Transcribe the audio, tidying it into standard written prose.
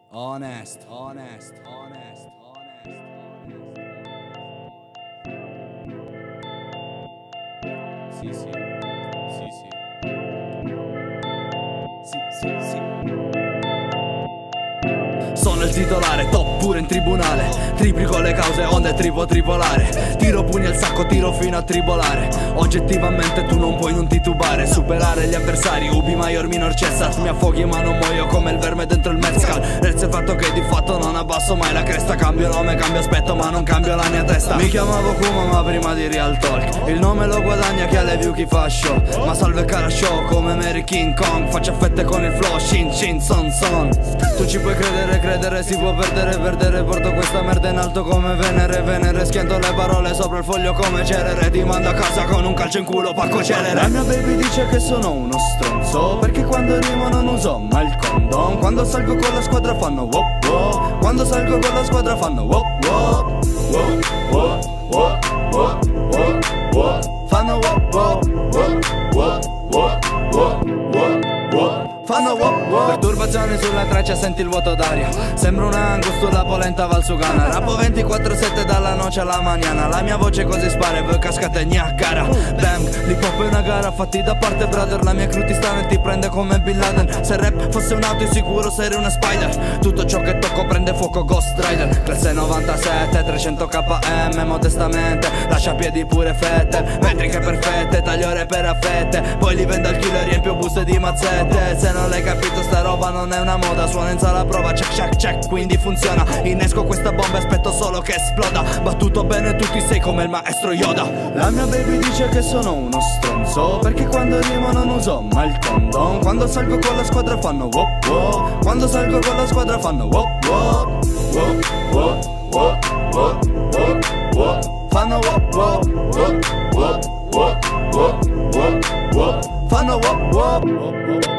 Honest, honest, honest, honest, honest. Sì, sì, sì, sì. Sì, sì, sì. Sono il titolare, top pure in tribunale. Triplico le cause, onde tripolare. Tiro pugni al sacco, tiro fino a tribolare. Oggettivamente tu non puoi non titubare. Superare gli avversari, ubi maior minor cessat. Mi affoghi ma non muoio come il verme dentro il mezcal. Resta il fatto che di fatto non abbasso mai la cresta. Cambio nome, cambio aspetto ma non cambio la mia testa. Mi chiamavo Kuma ma prima di Real Talk. Il nome lo guadagna chi ha le view, chi fa show. Ma salve cara show come Mary King Kong. Faccio fette con il flow, shin shin son son. Tu ci puoi credere, si può perdere. Porto questa merda in alto come Venere. Schiento le parole sopra il foglio come Cerere. Ti mando a casa con un calcio in culo, pacco celere. La mia baby dice che sono uno stronzo, perché quando rimo non uso mai il condom. Quando salgo con la squadra fanno wow wow. Quando salgo con la squadra fanno wow wow. Wow wow wow wow wow wow. Fanno wow wow wow wow wow wow wow. Fanno wow wow. Perturbazioni sulla traccia, senti il vuoto d'aria. Sembra una angostura polenta valsugana. Rappo 24/7 dalla noce alla maniana. La mia voce così spara e voi cascate gna cara. Bang, l'hip hop è una gara, fatti da parte brother. La mia crew ti sta e ti prende come Bin Laden. Se rap fosse un'auto sicuro sarei una spider. Tutto ciò che tocco prende fuoco Ghost Rider. Classe 97, 300 km modestamente. Lascia piedi pure fette, metriche perfette. Taglio per a fette, poi li vendo al killer, riempio buste di mazzette. Se non l'hai capito sta roba non è una moda. Suona in sala prova, check check check, quindi funziona. Innesco questa bomba e aspetto solo che esploda. Battuto bene tutti sei come il maestro Yoda. La mia baby dice che sono uno stronzo, perché quando rimo non uso mai il condom. Quando salgo con la squadra fanno wow wow. Quando salgo con la squadra fanno wow wow. Wow wow wow wow wow wow. Fanno wow wow wow wow wow wow wow wow. Fanno wow wow.